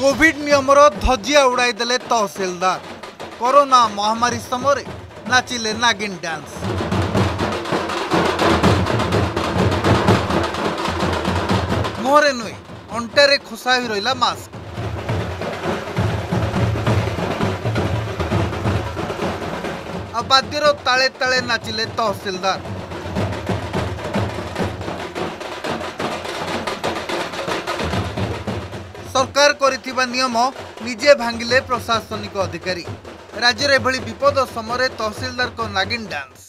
Covid नियमर धजिया उड़ाई देले तहसीलदार। Corona महामारी समय नाचिले नागिन डांस। मुहरे नुई अंटारे खोसा ही रहा मास्क। बाद्यर ताले ताले नाचिले तहसीलदार। सरकार करिथिबा नियम निजे भांगिले प्रशासनिक अधिकारी। राज्य में एभली विपद समय तहसीलदार को नागिन डांस।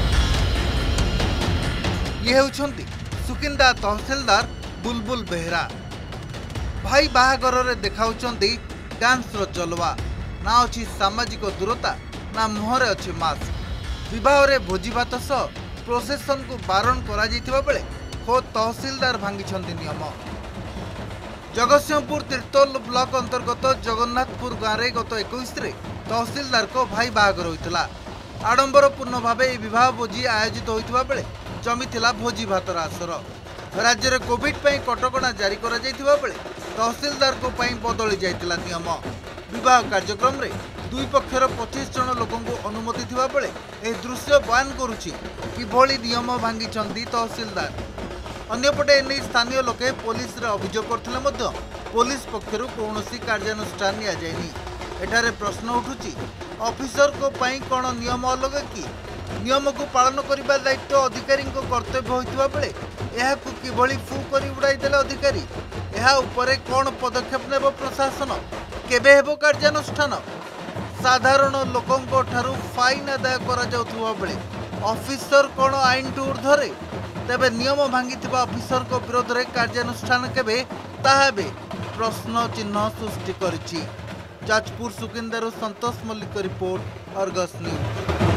ये होउछंती सुकिंदा तहसीलदार बुलबुल बेहरा। भाई बाहागर रे देखाउछंती डांस रो चलवा। ना अछि सामाजिक दूरता ना मुहरे अछि मास्क। विवाह रे भोजी भात सह प्रोसेसन को बारण करा जैतिबा बेले खो तहसीलदार भांगिछंती नियम। जगतसिंहपुर तीर्तोल ब्लॉक अंतर्गत जगन्नाथपुर गाँव में गत 21 तहसीलदार को भाई बाहागर होता। आडंबरपूर्ण भाव विवाह भोजी आयोजित होता बेले जमीला भोजी भातर आसर। राज्य में कोविड कटकणा जारी करा बेले तहसीलदार को बदली जाइतिला नियम। विवाह कार्यक्रम में दुई पक्षर 25 जन लोक अनुमति थिबा बेले ए दृश्य बयान करुछि किभली नियम भांगिछंती तहसीलदार। अन्यपटे एने स्थानीय लोके पुलिस रे अभियोग करथिले पुलिस पक्षरु कौनसी कार्यानुष्ठान निया जायनि। एठारे प्रश्न उठुछि ऑफिसर को पई कोन नियम अलग कि नियम को पालन करिबा दायित्व अधिकारी को कर्तव्य होइतिबा बेले एहा को किभली फू करि उड़ाई देले अधिकारी। एहा उपरे कोन पदक्षेप नेबो प्रशासन, केबे हेबो कार्यानुष्ठान। साधारण लोकंको ठारू फाइन आदाय करा जाउथुबा बेले ऑफिसर कोन आईन टू ऊर्ध्वरे। तेबे नियम भांगी ऑफिसर को विरोध में कार्यानुष्ठान केबे ताहाबे प्रश्न चिन्ह सृष्टि करिछि। जाजपुर सुकिंदारू Santosh Mallick report, Argus news.